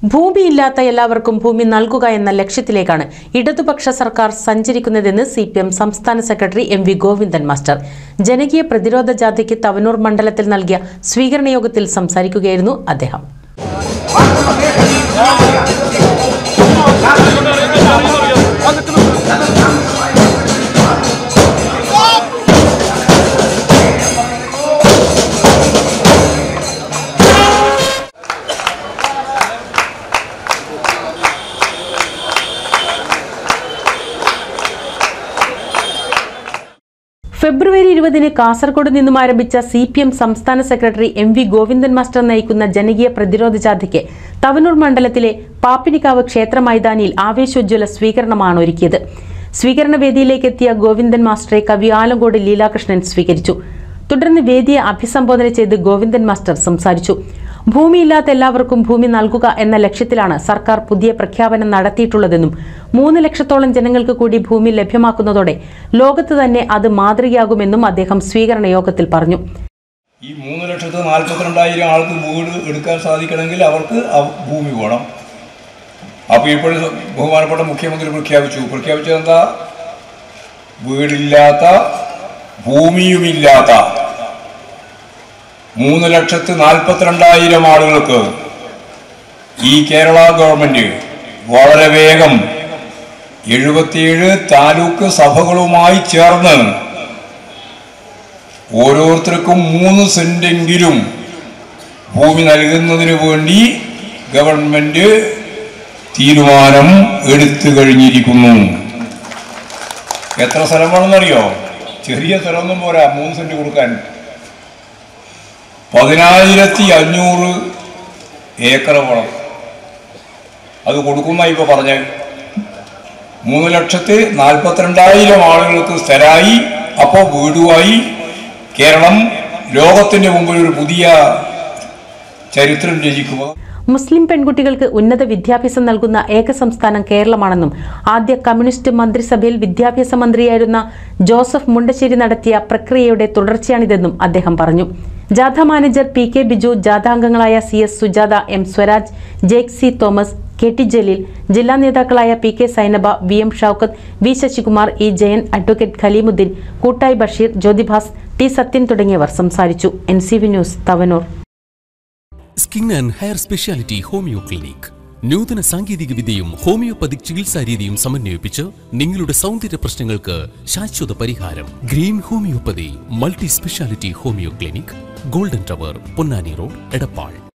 ഭൂമിയില്ലാത്ത എല്ലാവർക്കും ഭൂമി നൽകുക എന്ന ലക്ഷ്യത്തിലേക്കാണ് ഇടതുപക്ഷ സർക്കാർ സഞ്ചരിക്കുന്നതെന്ന് സിപിഎം സംസ്ഥാന സെക്രട്ടറി എം.വി. ഗോവിന്ദൻ മാസ്റ്റർ ജനകീയ പ്രതിരോധ ജാഥയ്ക്ക് തവനൂർ മണ്ഡലത്തിൽ നൽകിയ സ്വീകരണ യോഗത്തിൽ സംസാരിക്കുകയായിരുന്നു അദ്ദേഹം. ഫെബ്രുവരി 20-ന് കാസർഗോഡ് നിന്നും ആരംഭിച്ച സിപിഎം സംസ്ഥാന സെക്രട്ടറി എം.വി. ഗോവിന്ദൻ മാസ്റ്റർ നയിക്കുന്ന ജനകീയ പ്രതിരോധ ജാഥയ്ക്ക് തവനൂർ മണ്ഡലത്തിലെ പാപ്പിനിക്കാവ് ക്ഷേത്ര മൈതാനിയിൽ ആവേശോജ്വല സ്വീകരണമാണ് ഒരുക്കിയത്. സ്വീകരണ വേദിയിലേക്ക് എത്തിയ ഗോവിന്ദൻ മാസ്റ്ററെ കവി ആലങ്കോട് ലീലാകൃഷ്ണൻ സ്വീകരിച്ചു. തുടർന്ന് വേദിയെ അഭിസംബോധന ചെയ്ത് ഗോവിന്ദൻ മാസ്റ്റർ സംസാരിച്ചു. ഭൂമിയില്ലാത്ത എല്ലാവർക്കും ഭൂമി നൽകുക എന്ന ലക്ഷ്യത്തിലാണ് സർക്കാർ പുതിയ പ്രഖ്യാപനം നടത്തിയിട്ടുള്ളതെന്നും 3 ലക്ഷത്തോളം ജനങ്ങൾക്ക് കൂടി ഭൂമി ലഭ്യമാക്കുന്നതോടെ ലോകത്ത് തന്നെ അത് മാതൃകയാകുമെന്നും അദ്ദേഹം സ്വീകരണ യോഗത്തിൽ പറഞ്ഞു. ഈ 3,42,000 ആൾക്ക് വീട് എടുക്കാൻ സാധിക്കണമെങ്കിൽ അവർക്ക് ഭൂമി വേണം. അപ്പോൾ ഇപ്പോൾ ബഹുമാനപ്പെട്ട മുഖ്യമന്ത്രി പ്രഖ്യാപിച്ചത് എന്താ? വീടില്ലാത്ത ഭൂമിയുമില്ലാത്ത 3,42,000 ആളുകൾക്ക് ഈ കേരള ഗവൺമെന്റ് വളരെ വേഗം 77 താലൂക്ക് സഭകളുമായി ചേർന്ന് ഓരോരുത്തർക്കും 3 സെന്റെങ്കിലും ഭൂമി നൽകുന്നതിന് വേണ്ടി ഗവൺമെന്റ് തീരുമാനം എടുത്തു കഴിഞ്ഞിരിക്കുന്നു. എത്ര സ്ഥലം വേണമെന്നറിയോ? ചെറിയ സ്ഥലമൊന്നും പോരാ 3 സെന്റ് കൊടുക്കാൻ. 10,500 ഏക്കർ വേണം. അത് കൊടുക്കുന്ന ഇപ്പൊ പറഞ്ഞ 3,42,000 ആളുകൾക്ക് സ്ഥലമായി. അപ്പോൾ വീടുമായി കേരളം ലോകത്തിന്റെ മുമ്പിൽ ഒരു പുതിയ ചരിത്രം രചിക്കുക. മുസ്ലിം പെൺകുട്ടികൾക്ക് ഉന്നത വിദ്യാഭ്യാസം നൽകുന്ന ഏക സംസ്ഥാനം കേരളമാണെന്നും ആദ്യ കമ്മ്യൂണിസ്റ്റ് മന്ത്രിസഭയിൽ വിദ്യാഭ്യാസ മന്ത്രിയായിരുന്ന ജോസഫ് മുണ്ടശ്ശേരി നടത്തിയ പ്രക്രിയയുടെ തുടർച്ചയാണിതെന്നും അദ്ദേഹം പറഞ്ഞു. ജാഥ മാനേജർ പി.കെ. ബിജു, ജാഥാംഗങ്ങളായ C S. Sujatha, M. Swaraj, Jake C. Thomas, K T. Jaleel, ജില്ലാ നേതാക്കളായ P K. Sainaba, V M. Shoukath, V. Sasikumar, E. Jayan, advocate Khaleemuddin, Koottayi Basheer, Jyothibhas, T. Sathyan തുടങ്ങിയവർ സംസാരിച്ചു. NCV news, Thavanur. Skin and hair speciality homeo clinic നൂതന സാങ്കേതിക വിദ്യയും ഹോമിയോപ്പതിക് ചികിത്സാ രീതിയും സമന്വയിപ്പിച്ച് നിങ്ങളുടെ സൗന്ദര്യ പ്രശ്നങ്ങൾക്ക് ശാശ്വത പരിഹാരം. Green homoeopathy multi speciality homeo clinic, golden tower, Ponnani road, Edappal.